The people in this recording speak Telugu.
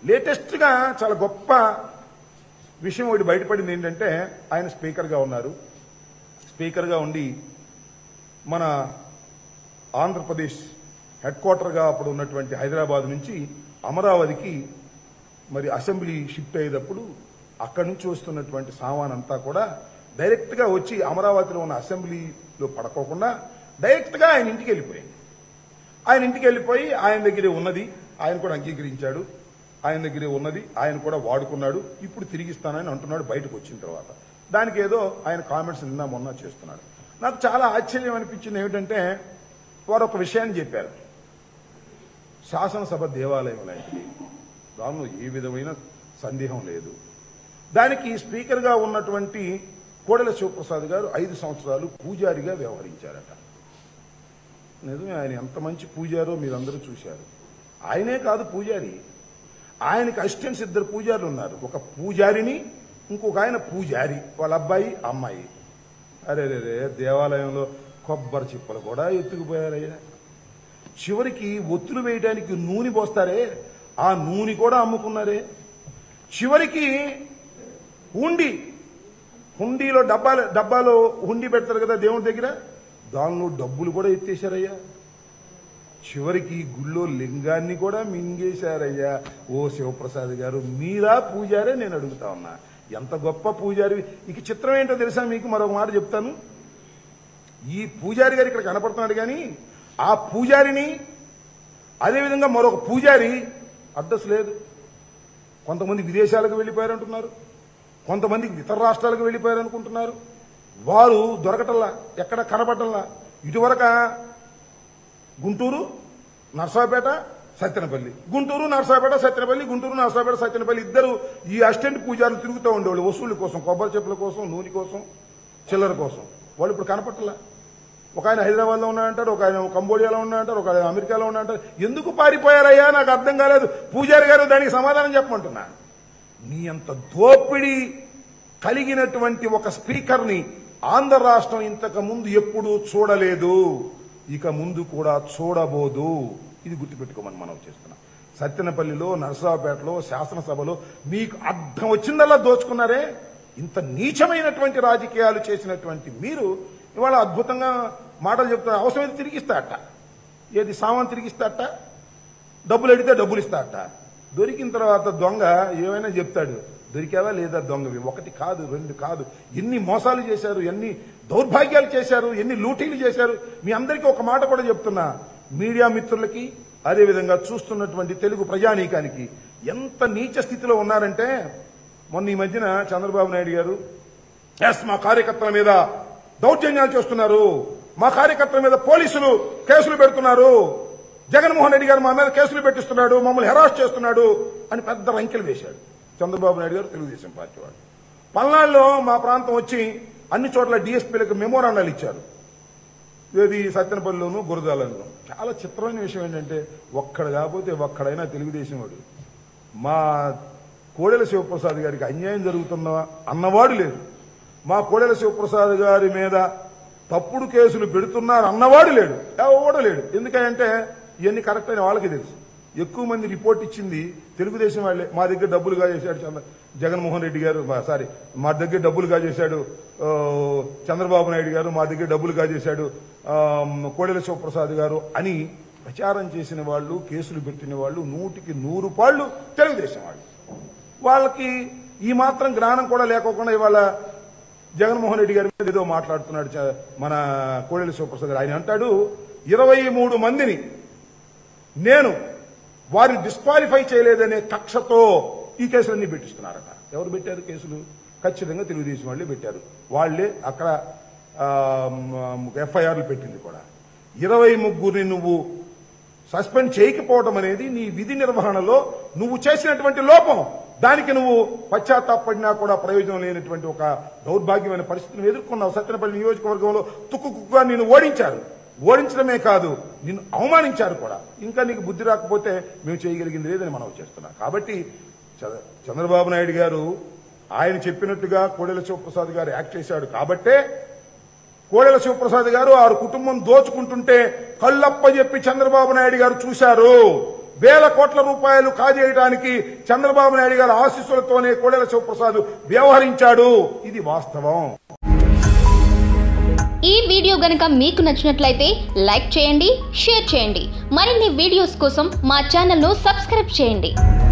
లేటెస్ట్గా చాలా గొప్ప విషయం ఒకటి బయటపడింది ఏంటంటే, ఆయన స్పీకర్గా ఉన్నారు. స్పీకర్గా ఉండి మన ఆంధ్రప్రదేశ్ హెడ్ క్వార్టర్గా అప్పుడు ఉన్నటువంటి హైదరాబాద్ నుంచి అమరావతికి మరి అసెంబ్లీ షిఫ్ట్ అయ్యేటప్పుడు అక్కడి నుంచి వస్తున్నటువంటి సామాన్ అంతా కూడా డైరెక్ట్గా వచ్చి అమరావతిలో ఉన్న అసెంబ్లీలో పడుకోకుండా డైరెక్ట్గా ఆయన ఇంటికి వెళ్ళిపోయింది. ఆయన ఇంటికి వెళ్ళిపోయి ఆయన దగ్గరే ఉన్నది, ఆయన కూడా అంగీకరించాడు, ఆయన దగ్గరే ఉన్నది ఆయన కూడా వాడుకున్నాడు, ఇప్పుడు తిరిగిస్తానని అంటున్నాడు బయటకు వచ్చిన తర్వాత. దానికి ఏదో ఆయన కామెంట్స్ నిన్న మొన్న చేస్తున్నాడు. నాకు చాలా ఆశ్చర్యం అనిపించింది ఏమిటంటే, వారు ఒక విషయాన్ని చెప్పారు, శాసనసభ దేవాలయం లాంటిది, దానిలో ఏ విధమైన సందేహం లేదు. దానికి స్పీకర్గా ఉన్నటువంటి కోడెల శివప్రసాద్ గారు 5 సంవత్సరాలు పూజారిగా వ్యవహరించారట. నిజమే, ఆయన ఎంత మంచి పూజారో మీరందరూ చూశారు. ఆయనే కాదు పూజారి, ఆయనకి అసిస్టెంట్స్ 2 పూజారులు ఉన్నారు. ఒక పూజారిని, ఇంకొక ఆయన పూజారి, వాళ్ళ అబ్బాయి అమ్మాయి. అరే దేవాలయంలో కొబ్బరి చిప్పలు కూడా ఎత్తుకుపోయారయ్యా. చివరికి ఒత్తులు వేయడానికి నూనె పోస్తారే, ఆ నూనె కూడా అమ్ముకున్నారే. చివరికి హుండీలో డబ్బాలో హుండీ పెడతారు కదా దేవుడి దగ్గర, దానిలో డబ్బులు కూడా ఎత్తేశారయ్యా. చివరికి గుళ్ళో లింగాన్ని కూడా మింగేశారయ్యా. ఓ శివప్రసాద్ గారు, మీరా పూజారే? నేను అడుగుతా ఉన్నా, ఎంత గొప్ప పూజారి. ఇక చిత్రం ఏంటో తెలుసా మీకు? మరొక మాట చెప్తాను. ఈ పూజారి గారు ఇక్కడ కనపడుతున్నాడు, కానీ ఆ పూజారిని అదేవిధంగా మరొక పూజారి అడ్రస్ లేదు. కొంతమంది విదేశాలకు వెళ్ళిపోయారంటున్నారు, కొంతమంది ఇతర రాష్ట్రాలకు వెళ్ళిపోయారనుకుంటున్నారు. వారు దొరకటల్లా, ఎక్కడ కనపడటల్లా. ఇటువరక గుంటూరు, నర్సాపేట, సత్తెనపల్లి, గుంటూరు, నర్సాపేట, సత్తెనపల్లి, గుంటూరు, నర్సాపేట, సత్తెనపల్లి, ఇద్దరు ఈ అసిస్టెంట్ పూజారులు తిరుగుతూ ఉండేవాళ్ళు వసూళ్ల కోసం, కొబ్బరి చెప్పుల కోసం, నూనె కోసం, చిల్లర కోసం. వాళ్ళు ఇప్పుడు కనపట్టలా. ఒక ఆయన హైదరాబాద్లో ఉన్నాడంటారు, ఒక ఆయన కంబోడియాలో ఉన్నాడంటారు, ఒక ఆయన అమెరికాలో ఉన్నాడంటారు. ఎందుకు పారిపోయారయ్యా? నాకు అర్థం కాలేదు. పూజారి గారు దానికి సమాధానం చెప్పమంటున్నా. నీ అంత దోపిడీ కలిగినటువంటి ఒక స్పీకర్ని ఆంధ్ర రాష్ట్రం ఇంతకు ముందు ఎప్పుడూ చూడలేదు, ఇక ముందు కూడా చూడబోదు. ఇది గుర్తుపెట్టుకోమని మనం చేస్తున్నాం. సత్తెనపల్లిలో, నరసరావుపేటలో, శాసనసభలో మీకు అర్థం వచ్చిందల్లా దోచుకున్నారే. ఇంత నీచమైనటువంటి రాజకీయాలు చేసినటువంటి మీరు ఇవాళ అద్భుతంగా మాటలు చెప్తున్నారు. అవసరమైతే తిరిగిస్తాట, ఏది సామాన్ తిరిగిస్తాట, డబ్బులు అడిగితే డబ్బులు ఇస్తాట. దొరికిన తర్వాత దొంగ ఏమైనా చెప్తాడు, దొరికావా లేదా దొంగవి. 1 కాదు 2 కాదు, ఎన్ని మోసాలు చేశారు, ఎన్ని దౌర్భాగ్యాలు చేశారు, ఎన్ని లూటీలు చేశారు. మీ అందరికీ ఒక మాట కూడా చెప్తున్నా, మీడియా మిత్రులకి, అదేవిధంగా చూస్తున్నటువంటి తెలుగు ప్రజానీకానికి ఎంత నీచ స్థితిలో ఉన్నారంటే, మొన్న ఈ మధ్యన చంద్రబాబు నాయుడు గారు మా కార్యకర్తల మీద దౌర్జన్యాలు చేస్తున్నారు, మా కార్యకర్తల మీద పోలీసులు కేసులు పెడుతున్నారు, జగన్మోహన్ రెడ్డి గారు మా మీద కేసులు పెట్టిస్తున్నాడు, మమ్మల్ని హెరాస్ చేస్తున్నాడు అని పెద్ద రంకెలు వేశాడు చంద్రబాబు నాయుడు గారు, తెలుగుదేశం పార్టీ వాడు. పల్నాడులో మా ప్రాంతం వచ్చి అన్ని చోట్ల డిఎస్పీలకు మెమోరాండాలు ఇచ్చారు. ఇది సత్తెనపల్లిలోను, గురజాలలోను. చాలా చిత్రమైన విషయం ఏంటంటే, ఒక్కడ కాకపోతే ఒక్కడైనా తెలుగుదేశం వాడు మా కోడెల శివప్రసాద్ గారికి అన్యాయం జరుగుతున్నా అన్నవాడు లేదు. మా కోడెల శివప్రసాద్ గారి మీద తప్పుడు కేసులు పెడుతున్నారు అన్నవాడు లేడు, ఎవడు లేడు. ఎందుకంటే ఇవన్నీ కరెక్ట్ అని వాళ్ళకి తెలుసు. ఎక్కువ మంది రిపోర్ట్ ఇచ్చింది తెలుగుదేశం వాళ్ళే. మా దగ్గర డబ్బులుగా చేశాడు జగన్మోహన్ రెడ్డి గారు, సారీ మా దగ్గర డబ్బులుగా చేశాడు చంద్రబాబు నాయుడు గారు, మా దగ్గర డబ్బులుగా చేశాడు కోడెల శివప్రసాద్ గారు అని ప్రచారం చేసిన వాళ్ళు, కేసులు పెట్టిన వాళ్ళు 100కి 100 పాళ్ళు తెలుగుదేశం వాళ్ళు. వాళ్ళకి ఈ మాత్రం జ్ఞానం కూడా లేకోకుండా ఇవాళ జగన్మోహన్ రెడ్డి గారి మీద ఏదో మాట్లాడుతున్నాడు మన కోడెల శివప్రసాద్ గారు. ఆయన అంటాడు, 23 మందిని నేను వారిని డిస్క్వాలిఫై చేయలేదనే కక్షతో ఈ కేసులన్నీ పెట్టిస్తున్నారట. ఎవరు పెట్టారు కేసులు? ఖచ్చితంగా తెలుగుదేశం వాళ్ళే పెట్టారు. వాళ్లే అక్కడ ఎఫ్ఐఆర్లు పెట్టింది కూడా. 23ని నువ్వు సస్పెండ్ చేయకపోవడం అనేది నీ విధి నిర్వహణలో నువ్వు చేసినటువంటి లోపం. దానికి నువ్వు పశ్చాత్తాపడినా కూడా ప్రయోజనం లేనటువంటి ఒక దౌర్భాగ్యమైన పరిస్థితిని ఎదుర్కొన్నావు. సత్తెనపల్లి నియోజకవర్గంలో తుక్కుగా నిన్ను ఓడించారు. ఓడించడమే కాదు, నిన్ను అవమానించారు కూడా. ఇంకా నీకు బుద్ధి రాకపోతే మేము చేయగలిగింది లేదని మనం చేస్తున్నాం. కాబట్టి చంద్రబాబు నాయుడు గారు ఆయన చెప్పినట్టుగా కోడెల శివప్రసాద్ గారు యాక్ట్ చేశాడు కాబట్టే కోడెల శివప్రసాద్ గారు ఆ కుటుంబం దోచుకుంటుంటే కళ్ళప్ప చెప్పి చంద్రబాబు నాయుడు గారు చూశారు. వేల కోట్ల రూపాయలు కాజేయడానికి చంద్రబాబు నాయుడు గారి ఆశీస్సులతోనే కోడెల శివప్రసాద్ వ్యవహరించాడు. ఇది వాస్తవం. ఈ వీడియో గనుక మీకు నచ్చినట్లయితే లైక్ చేయండి, షేర్ చేయండి. మరిన్ని వీడియోస్ కోసం మా ఛానల్ను సబ్స్క్రైబ్ చేయండి.